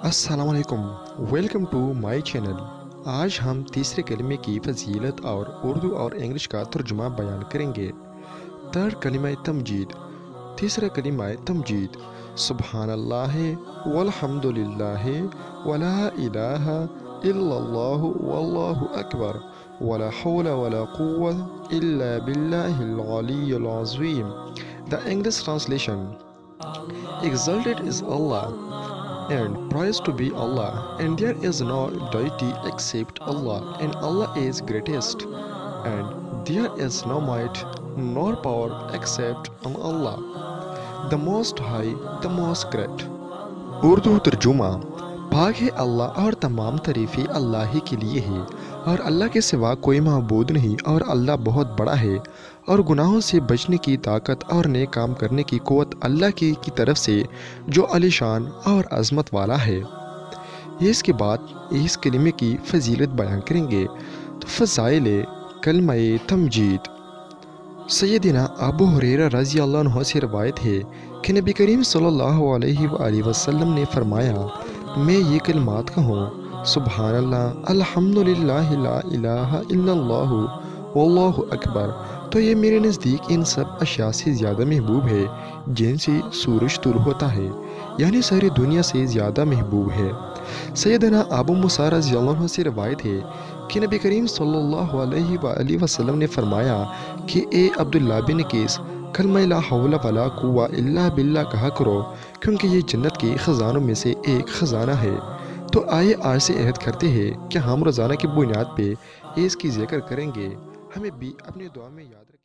السلام علیکم، welcome to my channel. آج ہم تیسرے کلمے کی فضیلت اور اردو اور انگلش کا ترجمہ بیان کریں گے۔ تھرڈ کلمہ تمجید۔ تیسرا کلمہ تمجید: سبحان اللہ والحمد للہ ولا الہ الا اللہ واللہ اکبر ولا حول ولا قوة الا باللہ العلی العظیم۔ The English translation: Exalted is Allah, and praise to be Allah, and there is no deity except Allah, and Allah is greatest, and there is no might nor power except on Allah, the most high, the most great۔ Urdu ترجمہ: پاک ہے اللہ اور تمام تعریفیں اللہ ہی کے لیے ہے، اور اللہ کے سوا کوئی معبود نہیں، اور اللہ بہت بڑا ہے، اور گناہوں سے بچنے کی طاقت اور نیک کام کرنے کی قوت اللہ کی طرف سے جو عالی شان اور عظمت والا ہے۔ اس کے بعد اس کلمے کی فضیلت بیان کریں گے۔ تو فضائل کلمہ تمجید: سیدنا ابو ہریرہ رضی اللہ عنہ سے روایت ہے کہ نبی کریم صلی اللہ علیہ وآلہ وسلم نے فرمایا، میں یہ کلمات کہوں: سبحان اللہ، الحمد للہ، لا الہ الا اللہ، واللہ اکبر، تو یہ میرے نزدیک ان سب اشیاء سے زیادہ محبوب ہے جن سے سورج طلوع ہوتا ہے، یعنی ساری دنیا سے زیادہ محبوب ہے۔ سیدنا ابو موسیٰ رضی اللہ عنہ سے روایت ہے کہ نبی کریم صلی اللہ علیہ وآلہ وسلم نے فرمایا کہ اے عبداللہ بن قیس، کلمہ لا حول ولا قوة الا باللہ کہا کرو، کیونکہ یہ جنت کے خزانوں میں سے ایک خزانہ ہے۔ تو آئیے آج سے عہد کرتے ہیں کہ ہم روزانہ کی بنیاد پہ اس کی ذکر کریں گے۔ ہمیں بھی اپنی دعا میں یاد رکھیں۔